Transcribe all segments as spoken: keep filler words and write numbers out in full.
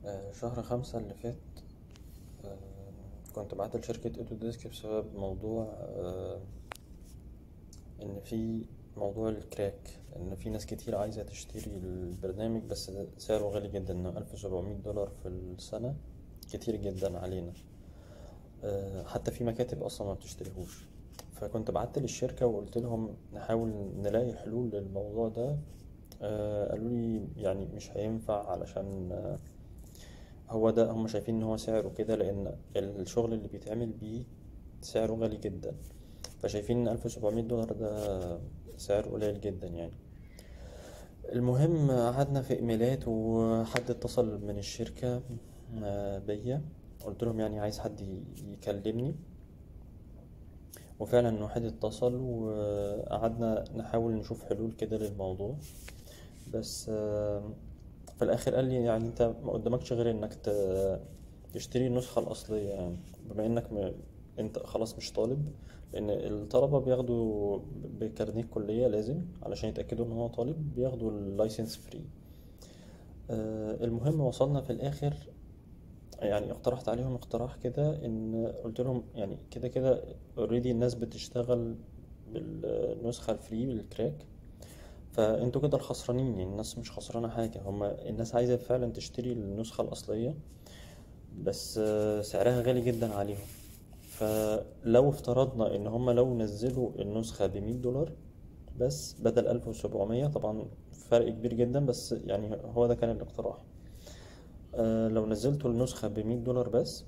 آه، شهر خمسة اللي فات. آه، كنت بعت لشركة أوتوديسك بسبب موضوع آه، إن في موضوع الكراك، إن في ناس كتير عايزة تشتري البرنامج بس سعره غالي جدا، إنه ألف وسبعمية دولار في السنة، كتير جدا علينا. آه، حتى في مكاتب أصلا ما بتشتريهوش. فكنت بعت للشركة وقلت لهم نحاول نلاقي حلول للموضوع ده. آه، قالوا لي يعني مش هينفع، علشان آه، هو ده هم شايفين ان هو سعره كده لان الشغل اللي بيتعمل بيه سعره غالي جدا. فشايفين ان ألف وسبعمية دولار ده سعر قليل جدا يعني. المهم قعدنا في ايميلات وحد اتصل من الشركة آه، بيا. قلت لهم يعني عايز حد ي- يكلمني، وفعلا واحد اتصل وقعدنا نحاول نشوف حلول كده للموضوع. بس آه، في الاخر قال لي يعني انت ما قدامكش غير انك ت- تشتري النسخة الاصلية، يعني بما انك م... انت خلاص مش طالب، لان الطلبة بياخدوا بكارنيه كلية لازم علشان يتأكدوا ان هو طالب، بياخدوا اللايسنس فري. المهم وصلنا في الاخر، يعني اقترحت عليهم اقتراح كده، ان قلت لهم يعني كده كده اوريدي الناس بتشتغل بالنسخة الفري بالكراك، فانتوا كده الخسرانين، يعني الناس مش خسرانة حاجة، هما الناس عايزة فعلا تشتري النسخة الأصلية بس آه، سعرها غالي جدا عليهم. فلو افترضنا ان هما لو نزلوا النسخة بمية دولار بس بدل ألف وسبعمية، طبعا فرق كبير جدا بس يعني هو ده كان الاقتراح. آه، لو نزلتوا النسخة بمية دولار بس،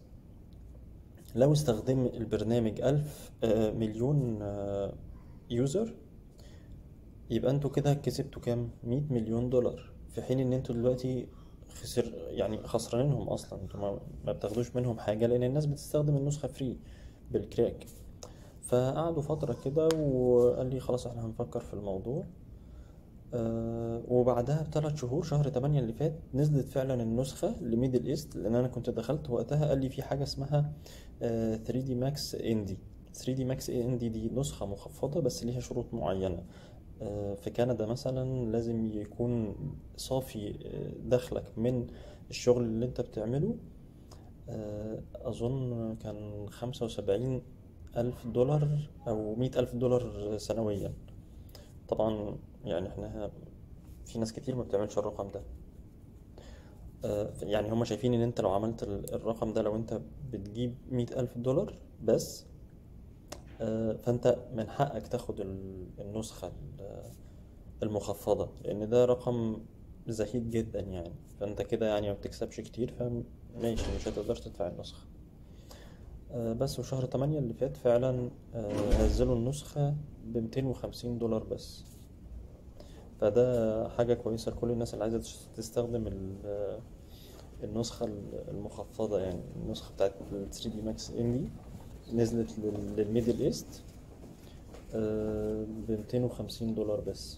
لو استخدم البرنامج ألف آه، مليون آه، يوزر، يبقى انتوا كده كسبتوا كام؟ مية مليون دولار، في حين ان انتوا دلوقتي خسر يعني خسرانينهم اصلا، انتوا ما ما بتاخدوش منهم حاجة لان الناس بتستخدم النسخة فري بالكراك. فقعدوا فترة كده وقال لي خلاص احنا هنفكر في الموضوع. أه وبعدها بثلاث شهور، شهر تمانية اللي فات، نزلت فعلا النسخة لميدل ايست، لان انا كنت دخلت وقتها قال لي في حاجة اسمها أه ثري دي ماكس اندي. ثري دي ماكس اندي دي نسخة مخفضة بس ليها شروط معينة. أه في كندا مثلا لازم يكون صافي آه، دخلك من الشغل اللي انت بتعمله أه أظن كان خمسة وسبعين ألف دولار، أو مية ألف دولار سنويا. طبعا يعني احنا في ناس كتير ما بتعملش الرقم ده. آه، يعني هما شايفين ان انت لو عملت ال- الرقم ده، لو انت بتجيب مية ألف دولار بس، آه، فانت من حقك تاخد ال- النسخة ال- المخفضة، لان ده رقم زهيد جدا يعني. فانت كده يعني ما بتكسبش كتير، فماشي مش هتقدر تدفع النسخة. آه، بس وشهر تمانية اللي فات فعلا آه، نزلوا النسخة بميتين وخمسين دولار بس. فده حاجة كويسة لكل الناس اللي عايزة تش- تستخدم ال- النسخة المخفضة، يعني النسخة بتاعت ال ثري دي ماكس اندي نزلت لل- للميدل ايست ب ميتين وخمسين دولار بس.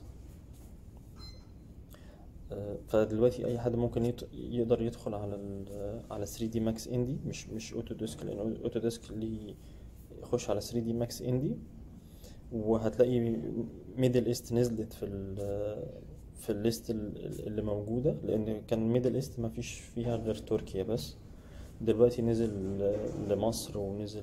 آه، فدلوقتي اي حد ممكن يت- يقدر يدخل على ال على ثري دي ماكس اندي، مش مش اوتوديسك، لان اوتوديسك اللي يخش على ثري دي ماكس اندي وهتلاقي ميدل ايست نزلت في ال في الليست ال- اللي موجودة، لأن كان ميدل ايست ما فيش فيها غير تركيا بس. دلوقتي نزل لمصر ونزل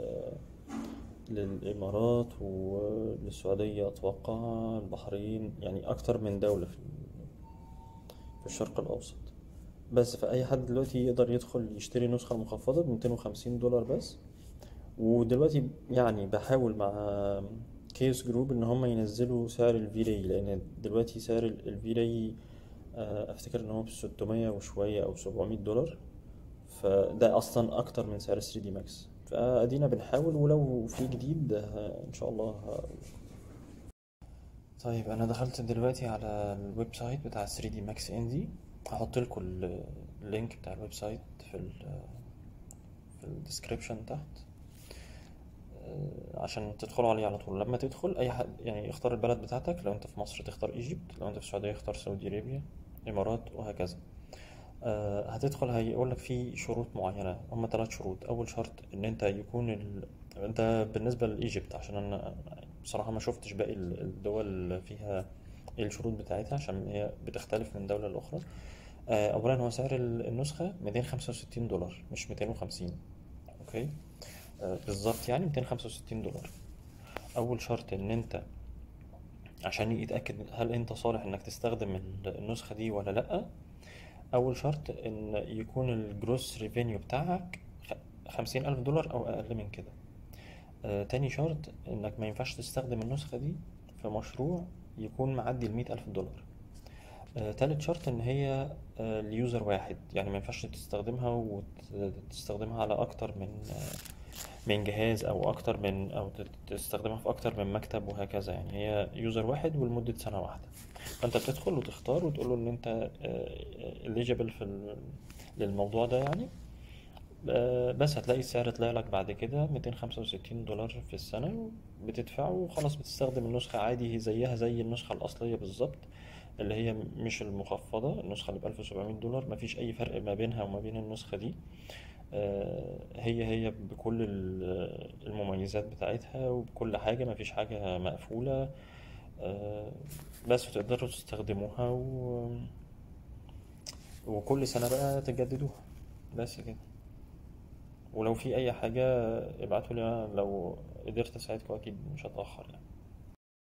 للإمارات وللسعودية أتوقع، البحرين، يعني أكتر من دولة في في الشرق الأوسط. بس فأي حد دلوقتي يقدر يدخل يشتري نسخة المخفضة بميتين وخمسين دولار بس. ودلوقتي يعني بحاول مع كيس جروب ان هم ينزلوا سعر الفيراي، لان دلوقتي سعر الفيراي افتكر ان هو بستمية وشوية او سبعمية دولار. فده اصلا اكتر من سعر ثري دي ماكس. فادينا بنحاول، ولو في جديد آه، ان شاء الله ه- طيب انا دخلت دلوقتي على الويب سايت بتاع ثري دي ماكس اندي. هحط لكم اللينك بتاع الويب سايت في ال في الديسكريبشن تحت، آه، عشان تدخلوا عليه على طول. لما تدخل اي حد يعني اختار البلد بتاعتك، لو انت في مصر تختار ايجيبت، لو انت في السعوديه اختار سعودي ارابيا، امارات، وهكذا. آه، هتدخل هيقول لك في شروط معينه، هم ثلاث شروط. اول شرط ان انت يكون ال... انت بالنسبه لايجيبت، عشان انا بصراحه ما شفتش باقي ال- الدول اللي فيها ايه الشروط بتاعتها، عشان هي بتختلف من دوله لاخرى. آه، اولا هو سعر ال- النسخة ميتين وخمسة وستين دولار مش ميتين وخمسين. اوكي. آه، بالظبط يعني ميتين وخمسة وستين دولار. اول شرط ان انت عشان يتأكد هل انت صالح انك تستخدم ال- النسخة دي ولا لأ، اول شرط ان يكون الجروس ريفينيو بتاعك خ- خمسين الف دولار او اقل من كده. آه، تاني شرط انك ما ينفعش تستخدم النسخة دي في مشروع يكون معدي المية الف دولار. آه، تالت شرط ان هي آه، ليوزر واحد، يعني ما ينفعش تستخدمها وتستخدمها على اكتر من من جهاز او اكتر من او تستخدمها في اكتر من مكتب وهكذا. يعني هي يوزر واحد ولمدة سنة واحدة. فانت بتدخل وتختار وتقول له ان انت eligible في ال- للموضوع ده يعني. آه، بس هتلاقي السعر طلع لك بعد كده ميتين وخمسة وستين دولار في السنة، بتدفعه وخلاص بتستخدم النسخة عادي، هي زيها زي النسخة الأصلية بالظبط، اللي هي مش المخفضة. النسخة اللي بألف وسبعمية دولار مفيش أي فرق ما بينها وما بين النسخة دي. آه، هي هي بكل ال- المميزات بتاعتها وبكل حاجة، مفيش حاجة مقفولة. آه، بس تقدروا تستخدموها و... وكل سنة بقى تجددوها. بس كده. ولو في أي حاجة ابعتولي، أنا لو قدرت أساعدكم أكيد مش هتأخر يعني.